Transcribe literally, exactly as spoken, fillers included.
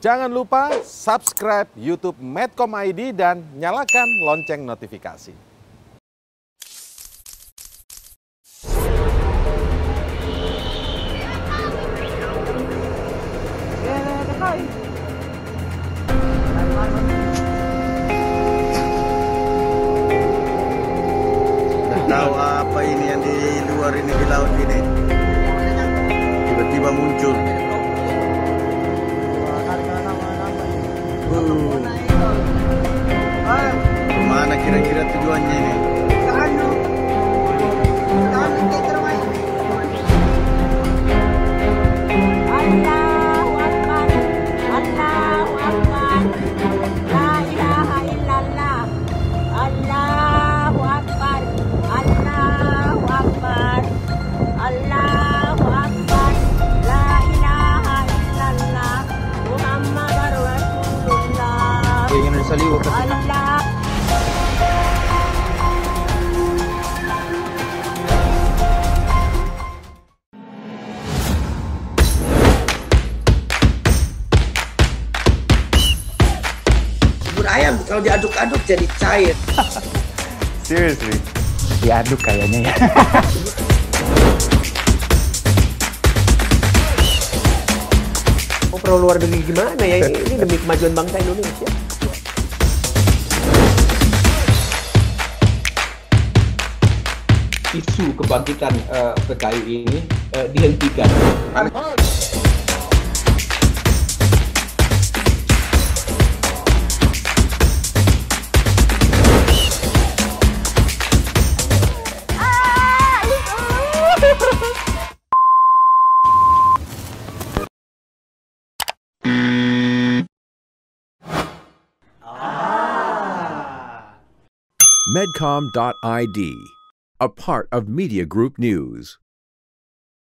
Jangan lupa subscribe YouTube Medcom titik I D dan nyalakan lonceng notifikasi. Tahu apa ini yang di luar ini, di laut ini tiba-tiba muncul. Uh. Mana kira-kira tujuannya ini? Allahu Akbar, Allahu Akbar, la ilaha illallah, Allahu Akbar, Allahu Akbar, Allahu Akbar, la ilaha illallah, Muhammadar Rasulullah. Ingin disaliu ke sini. Allah. Ayam kalau diaduk-aduk jadi cair. Seriously? Diaduk kayaknya ya. Oh, perlu luar negeri gimana ya? Ini demi kemajuan bangsa Indonesia. Isu kebangkitan uh, P K I ini uh, dihentikan. Medcom dot I D, a part of Media Group News.